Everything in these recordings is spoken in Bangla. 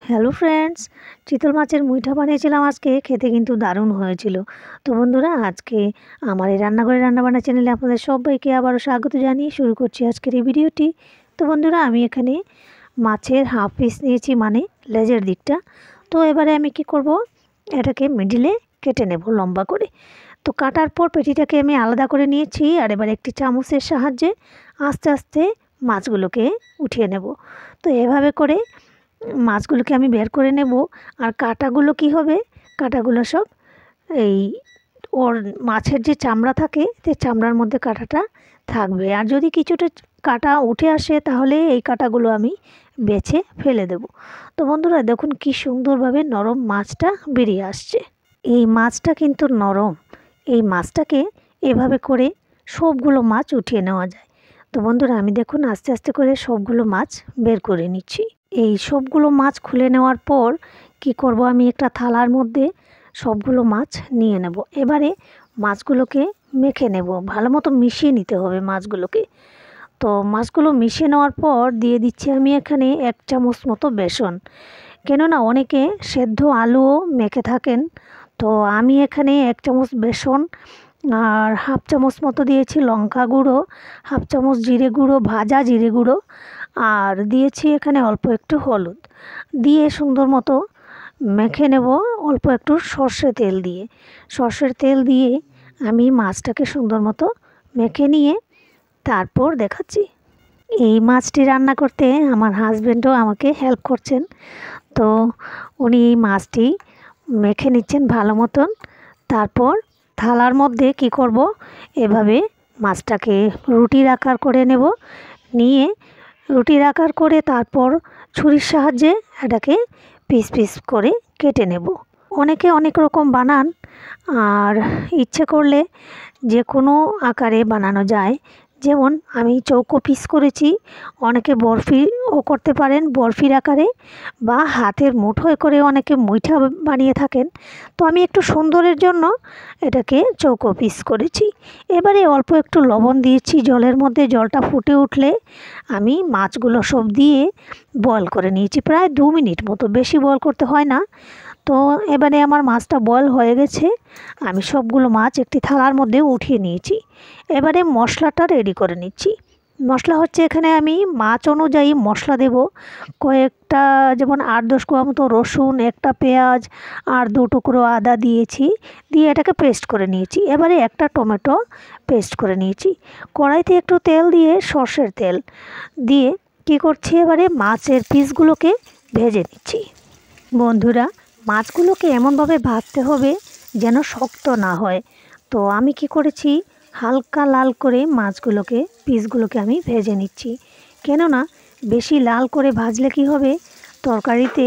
হ্যালো ফ্রেন্ডস, চিতল মাছের মুইঠা বানিয়েছিলাম আজকে। খেতে কিন্তু দারুণ হয়েছিল। তো বন্ধুরা, আজকে আমার এই রান্নাঘরে রান্নাবান্না চ্যানেলে আপনাদের সবাইকে আবারও স্বাগত জানিয়ে শুরু করছি আজকের এই ভিডিওটি। তো বন্ধুরা, আমি এখানে মাছের হাফ পিস নিয়েছি, মানে লেজের দিকটা। তো এবারে আমি কি করব, এটাকে মিডিলে কেটে নেব লম্বা করে। তো কাটার পর পেটিটাকে আমি আলাদা করে নিয়েছি, আর এবার একটি চামচের সাহায্যে আস্তে আস্তে মাছগুলোকে উঠিয়ে নেব। তো এভাবে করে মাছগুলোকে আমি বের করে নেব। আর কাঁটাগুলো কি হবে, কাঁটাগুলো সব এই ওর মাছের যে চামড়া থাকে সেই চামড়ার মধ্যে কাঁটাটা থাকবে। আর যদি কিছুটা কাঁটা উঠে আসে তাহলে এই কাঁটাগুলো আমি বেছে ফেলে দেব। তো বন্ধুরা দেখুন কি সুন্দরভাবে নরম মাছটা বেরিয়ে আসছে। এই মাছটা কিন্তু নরম। এই মাছটাকে এভাবে করে সবগুলো মাছ উঠিয়ে নেওয়া যায়। তো বন্ধুরা, আমি দেখুন আস্তে আস্তে করে সবগুলো মাছ বের করে নিচ্ছি। এই সবগুলো মাছ খুলে নেওয়ার পর কি করব, আমি একটা থালার মধ্যে সবগুলো মাছ নিয়ে নেব। এবারে মাছগুলোকে মেখে নেব, ভালো মতো মিশিয়ে নিতে হবে মাছগুলোকে। তো মাছগুলো মিশিয়ে নেওয়ার পর দিয়ে দিচ্ছি আমি এখানে 1 চামচ মতো বেসন। কেননা অনেকে সেদ্ধ আলুও মেখে থাকেন, তো আমি এখানে 1 চামচ বেসন আর হাফ চামচ মতো দিয়েছি লঙ্কা গুঁড়ো, হাফ চামচ জিরে গুঁড়ো, ভাজা জিরে গুঁড়ো, আর দিয়েছি এখানে অল্প একটু হলুদ দিয়ে সুন্দর মতো মেখে নেব। অল্প একটু সর্ষে তেল দিয়ে, সর্ষের তেল দিয়ে আমি মাছটাকে সুন্দর মতো মেখে নিয়ে তারপর দেখাচ্ছি। এই মাছটি রান্না করতে আমার হাজব্যান্ডও আমাকে হেল্প করছেন। তো উনি এই মাছটি মেখে নিচ্ছেন ভালো মতন। তারপর থালার মধ্যে কি করব, এভাবে মাছটাকে রুটির আকার করে নেব। নিয়ে রুটির আকার করে তারপর ছুরির সাহায্যে এটাকে পিস পিস করে কেটে নেব। অনেকে অনেক রকম বানান, আর ইচ্ছে করলে যে কোনো আকারে বানানো যায়। যেমন আমি চৌকো পিস করেছি, অনেকে বরফিও করতে পারেন বরফির আকারে, বা হাতের মুঠোয় করে অনেকে মুইঠা বানিয়ে থাকেন। তো আমি একটু সুন্দরের জন্য এটাকে চৌকো পিস করেছি। এবারে অল্প একটু লবণ দিয়েছি জলের মধ্যে। জলটা ফুটে উঠলে আমি মাছগুলো সব দিয়ে বয়েল করে নিয়েছি প্রায় 2 মিনিট মতো, বেশি বয়েল করতে হয় না। তো এবারে আমার মাছটা বয়েল হয়ে গেছে, আমি সবগুলো মাছ একটি থালার মধ্যে উঠিয়ে নিয়েছি। এবারে মশলাটা রেডি করে নিচ্ছি। মশলা হচ্ছে, এখানে আমি মাছ অনুযায়ী মশলা দেব। কয়েকটা, যেমন 8-10 কোয়া মতো রসুন, একটা পেঁয়াজ আর 2 টুকরো আদা দিয়েছি, দিয়ে এটাকে পেস্ট করে নিয়েছি। এবারে একটা টমেটো পেস্ট করে নিয়েছি। কড়াইতে একটু তেল দিয়ে, সর্ষের তেল দিয়ে কি করছি, এবারে মাছের পিসগুলোকে ভেজে নিচ্ছি। বন্ধুরা, মাছগুলোকে এমনভাবে ভাজতে হবে যেন শক্ত না হয়। তো আমি কি করেছি, হালকা লাল করে মাছগুলোকে, পিসগুলোকে আমি ভেজে নিচ্ছি। কেননা বেশি লাল করে ভাজলে কি হবে, তরকারিতে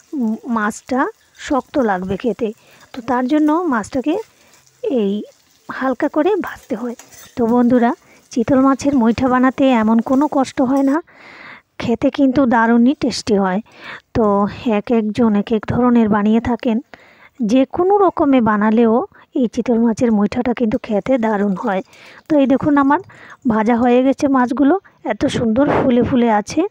মাছটা শক্ত লাগবে খেতে। তো তার জন্য মাছটাকে এই হালকা করে ভাজতে হয়। তো বন্ধুরা, চিতল মাছের মুইঠা বানাতে এমন কোনো কষ্ট হয় না, খেতে কিন্তু দারুণই টেস্টি হয়। তো এক একজন এক এক ধরনের বানিয়ে থাকেন, যে কোনো রকমে বানালেও এই চিতল মাছের মুইঠাটা কিন্তু খেতে দারুণ হয়। তো এই দেখুন আমার ভাজা হয়ে গেছে মাছগুলো, এত সুন্দর ফুলে ফুলে আছে।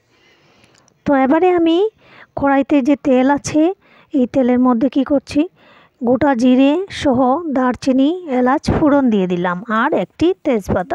তো এবারে আমি কড়াইতে যে তেল আছে, এই তেলের মধ্যে কি করছি, গোটা জিরে সহ দারচিনি, এলাচ ফোড়ন দিয়ে দিলাম, আর একটি তেজপাতা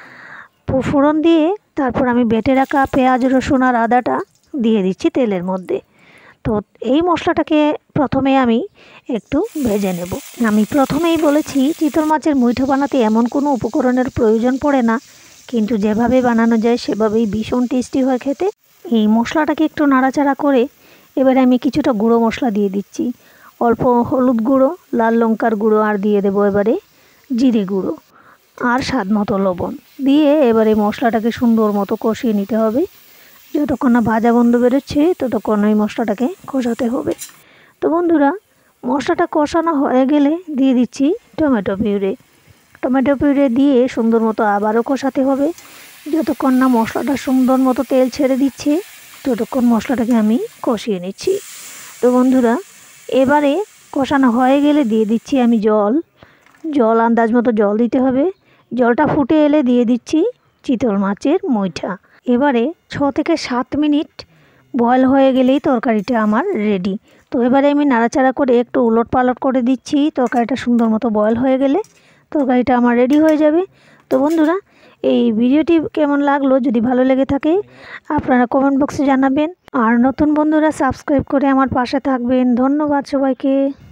ফোড়ন দিয়ে তারপর আমি বেটে রাখা পেঁয়াজ, রসুন আর আদাটা দিয়ে দিচ্ছি তেলের মধ্যে। তো এই মশলাটাকে প্রথমে আমি একটু ভেজে নেব। আমি প্রথমেই বলেছি চিতল মাছের মুইঠা বানাতে এমন কোনো উপকরণের প্রয়োজন পড়ে না, কিন্তু যেভাবে বানানো যায় সেভাবেই ভীষণ টেস্টি হয় খেতে। এই মশলাটাকে একটু নাড়াচাড়া করে এবারে আমি কিছুটা গুঁড়ো মশলা দিয়ে দিচ্ছি। অল্প হলুদ গুঁড়ো, লাল লঙ্কার গুঁড়ো, আর দিয়ে দেবো এবারে জিরে গুঁড়ো, আর স্বাদ মতো লবণ দিয়ে এবারে মশলাটাকে সুন্দর মতো কষিয়ে নিতে হবে। যতক্ষণ না ভাজা গন্ধ বেরোচ্ছে ততক্ষণ ওই মশলাটাকে কষাতে হবে। তো বন্ধুরা, মশলাটা কষানো হয়ে গেলে দিয়ে দিচ্ছি টমেটো পিউরে। টমেটো পিউরে দিয়ে সুন্দর মতো আবারও কষাতে হবে। যতক্ষণ না মশলাটা সুন্দর মতো তেল ছেড়ে দিচ্ছে ততক্ষণ মশলাটাকে আমি কষিয়ে নিচ্ছি। তো বন্ধুরা, এবারে কষানো হয়ে গেলে দিয়ে দিচ্ছি আমি জল আন্দাজ মতো জল দিতে হবে। জলটা ফুটে এলে দিয়ে দিচ্ছি চিতল মাছের মুইঠা। এবারে 6 থেকে 7 মিনিট বয়েল হয়ে গেলেই তরকারিটা আমার রেডি। তো এবারে আমি নাড়াচাড়া করে একটু উলট পালট করে দিচ্ছি। তরকারিটা সুন্দর মতো বয়েল হয়ে গেলে তরকারিটা আমার রেডি হয়ে যাবে। তো বন্ধুরা, এই ভিডিওটি কেমন লাগলো, যদি ভালো লেগে থাকে আপনারা কমেন্ট বক্সে জানাবেন। আর নতুন বন্ধুরা সাবস্ক্রাইব করে আমার পাশে থাকবেন। ধন্যবাদ সবাইকে।